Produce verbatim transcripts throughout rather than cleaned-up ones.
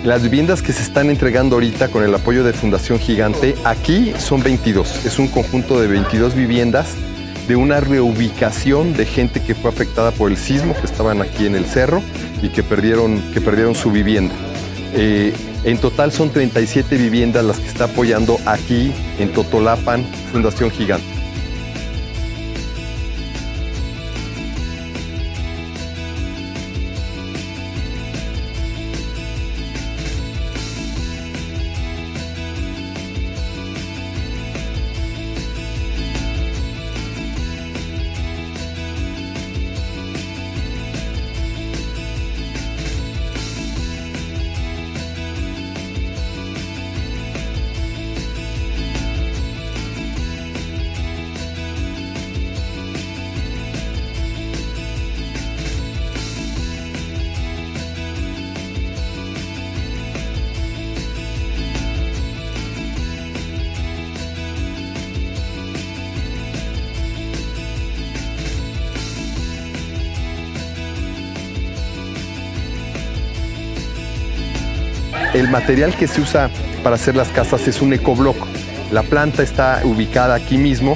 Las viviendas que se están entregando ahorita con el apoyo de Fundación Gigante, aquí son veintidós. Es un conjunto de veintidós viviendas de una reubicación de gente que fue afectada por el sismo, que estaban aquí en el cerro y que perdieron, que perdieron su vivienda. Eh, en total son treinta y siete viviendas las que está apoyando aquí en Totolapan Fundación Gigante. El material que se usa para hacer las casas es un ecoblock. La planta está ubicada aquí mismo,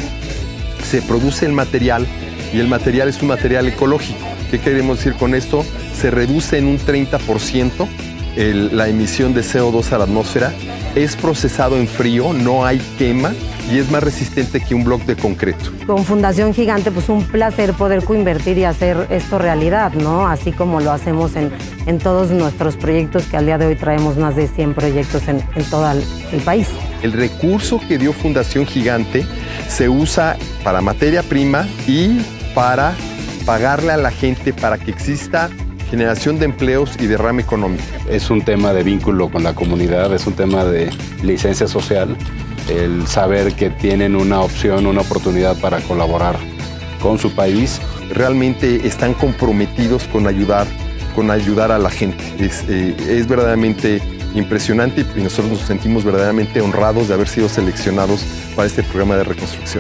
se produce el material y el material es un material ecológico. ¿Qué queremos decir con esto? Se reduce en un treinta por ciento el, la emisión de C O dos a la atmósfera, es procesado en frío, no hay quema y es más resistente que un bloque de concreto. Con Fundación Gigante, pues un placer poder coinvertir y hacer esto realidad, ¿no? Así como lo hacemos en, en todos nuestros proyectos, que al día de hoy traemos más de cien proyectos en, en todo el, el país. El recurso que dio Fundación Gigante se usa para materia prima y para pagarle a la gente para que exista generación de empleos y derrame económico. Es un tema de vínculo con la comunidad, es un tema de licencia social, el saber que tienen una opción, una oportunidad para colaborar con su país. Realmente están comprometidos con ayudar, con ayudar a la gente. Es, eh, es verdaderamente impresionante y nosotros nos sentimos verdaderamente honrados de haber sido seleccionados para este programa de reconstrucción.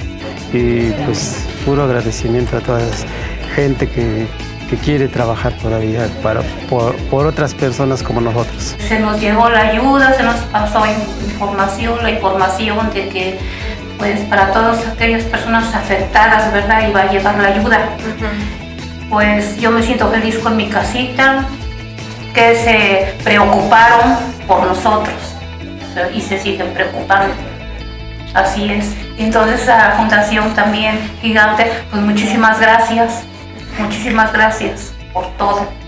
Y pues puro agradecimiento a toda la gente que, que quiere trabajar todavía para, por, por otras personas como nosotros. Se nos llegó la ayuda, se nos pasó información, la información de que pues para todas aquellas personas afectadas, ¿verdad? Iba a llegar la ayuda. Uh-huh. Pues yo me siento feliz con mi casita, que se preocuparon por nosotros y se siguen preocupando. Así es. Entonces a la Fundación también Gigante, pues muchísimas gracias, muchísimas gracias por todo.